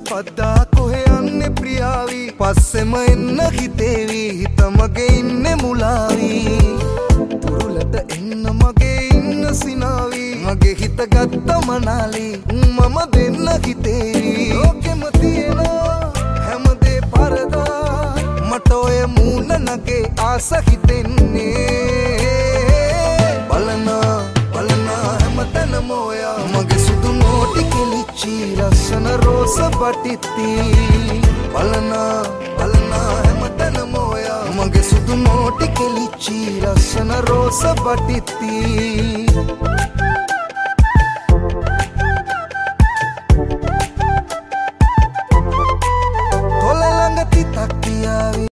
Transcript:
පද්දා කොහෙ යන්නේ ප්‍රියාවි පස්සෙම එන්න හිතේවි හිත මගේ ඉන්නේ මුලාවි පුරුලට එන්න මගේ ඉන්න සිනාවි මගේ හිත ගත්ත මනාලි මම දෙන්න හිතේවි ලෝකෙම තියෙන හැමදේ පරදා මට ඔය මූණ නගේ ආස හිතෙන්නේ බලන හැමතැනම ඔයා මගේ සුදු නෝටි කෙලිච්චි ලස්සන රෝස පටිත්ති බලන හැමතැනම ඔයා මගේ සුදු නෝටි කෙලිච්චි ලස්සන රෝස පටිත්ති